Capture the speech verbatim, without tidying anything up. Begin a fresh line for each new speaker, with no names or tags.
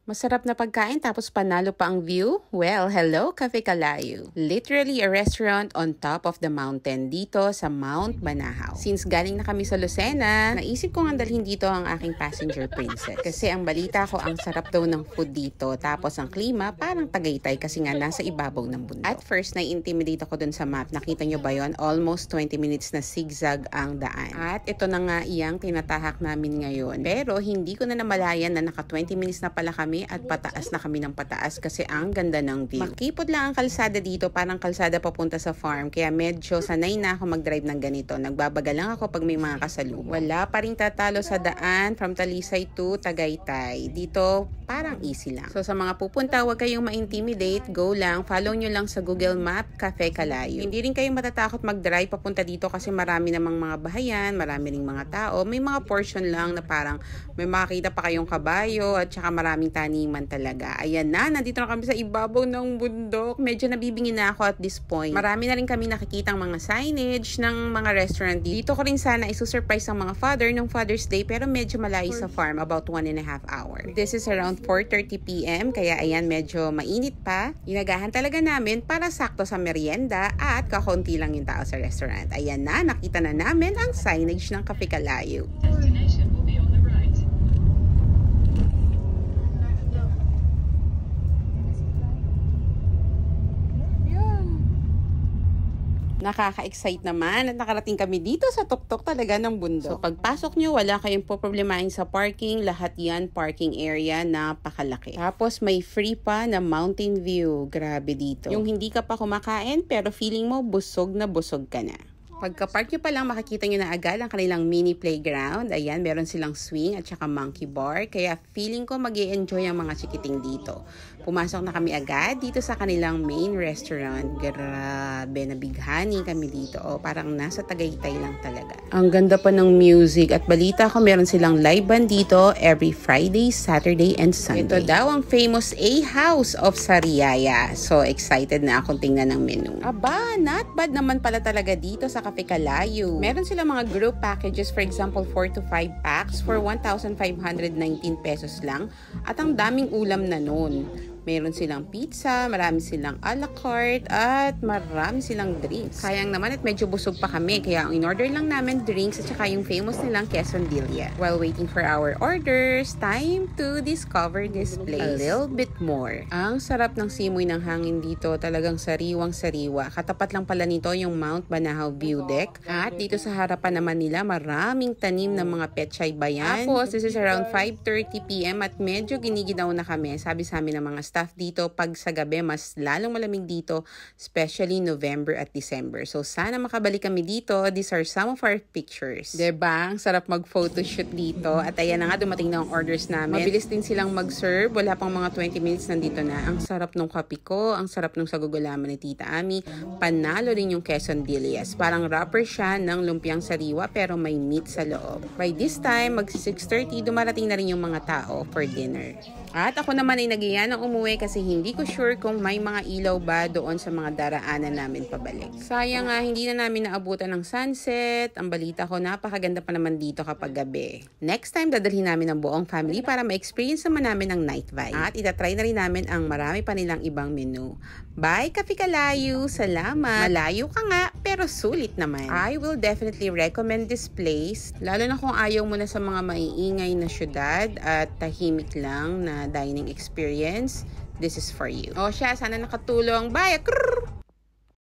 Masarap na pagkain tapos panalo pa ang view? Well, hello, Cafe Kalayu. Literally a restaurant on top of the mountain dito sa Mount Banahaw. Since galing na kami sa Lucena, naisip ko nga dalhin dito ang aking passenger princess. Kasi ang balita ko, ang sarap daw ng food dito. Tapos ang klima, parang Tagaytay kasi nga nasa ibabaw ng bundok. At first, na-intimidate ako dun sa map. Nakita nyo ba yon? Almost twenty minutes na zigzag ang daan. At ito na nga iyang tinatahak namin ngayon. Pero hindi ko na namalayan na naka twenty minutes na pala kami at pataas na kami ng pataas kasi ang ganda ng view. Makipot lang ang kalsada dito, parang kalsada papunta sa farm, kaya medyo sanay na ako mag-drive ng ganito. Nagbabagal lang ako pag may mga kasalubong. Wala pa rin tatalo sa daan from Talisay to Tagaytay. Dito parang easy lang. So sa mga pupunta, huwag kayong ma-intimidate, go lang, follow nyo lang sa Google Map, Cafe Kalayu. Hindi rin kayong matatakot mag-drive papunta dito kasi marami namang mga bahayan, marami ring mga tao, may mga portion lang na parang may makakita pa kayong kabayo at saka maraming taniman talaga. Ayan na, nandito na kami sa ibabaw ng bundok. Medyo nabibingin na ako at this point. Marami na rin kami nakikitang mga signage ng mga restaurant dito. Dito ko rin sana isusurprise ang mga father ng Father's Day pero medyo malayo sa farm, about one and a half hour. This is around four thirty p m kaya ayan, medyo mainit pa. Inagahan talaga namin para sakto sa merienda at kakaunti lang yung tao sa restaurant. Ayan na, nakita na namin ang signage ng Cafe Kalayu. Nakaka-excite naman at nakarating kami dito sa tuktok talaga ng bundok. So pagpasok nyo, wala kayong poproblemahin sa parking. Lahat yan parking area, napakalaki. Tapos may free pa na mountain view. Grabe dito. Yung hindi ka pa kumakain pero feeling mo busog na busog ka na. Pagka-park nyo pa lang, makikita nyo na agad ang kanilang mini playground. Ayan, meron silang swing at saka monkey bar. Kaya feeling ko mag-i-enjoy ang mga chikiting dito. Pumasok na kami agad dito sa kanilang main restaurant. Grabe, nabighani kami dito. O, parang nasa Tagaytay lang talaga. Ang ganda pa ng music at balita ko meron silang live band dito every Friday, Saturday, and Sunday. Ito daw ang famous A House of Sariaya. So, excited na akong tingnan ng menu. Aba, not bad naman pala talaga dito sa Cafe Kalayu. Meron silang mga group packages, for example, four to five packs for one thousand five hundred nineteen pesos lang. At ang daming ulam na nun. Meron silang pizza, marami silang a la carte, at marami silang drinks. Sayang naman at medyo busog pa kami, kaya ang in-order lang namin drinks at saka yung famous nilang quesadilla. While waiting for our orders, time to discover this place a little bit more. Ang sarap ng simoy ng hangin dito, talagang sariwang-sariwa. Katapat lang pala nito yung Mount Banahaw View Deck. At dito sa harapan naman nila, maraming tanim ng mga petchay bayan. Tapos, this is around five thirty p m at medyo giniginaw na kami. Sabi sa amin ng mga staff dito, pag sa gabi, mas lalong malamig dito, especially November at December. So, sana makabalik kami dito. These are some of our pictures. Diba? Ang sarap mag-photoshoot dito. At ayan na nga, dumating na ang orders namin. Mabilis din silang mag-serve. Wala pang mga twenty minutes, nandito na. Ang sarap nung kape ko. Ang sarap nung sagugulaman ni Tita Ami. Panalo rin yung quesadillas. Parang wrapper siya ng lumpiang sariwa pero may meat sa loob. By this time, mag six thirty, dumarating na rin yung mga tao for dinner. At ako naman ay nagiyan ng umuwi kasi hindi ko sure kung may mga ilaw ba doon sa mga daraanan namin pabalik. Sayang nga, hindi na namin naabutan ng sunset. Ang balita ko, napakaganda pa naman dito kapag gabi. Next time, dadalhin namin ang buong family para ma-experience naman namin ang night vibe. At itatry na rin namin ang marami pa nilang ibang menu. Bye, Cafe Kalayu! Salamat! Malayo ka nga, pero sulit naman. I will definitely recommend this place, lalo na kung ayaw mo na sa mga maiingay na syudad at tahimik lang na dining experience. This is for you. O siya, sana nakatulong. Bye!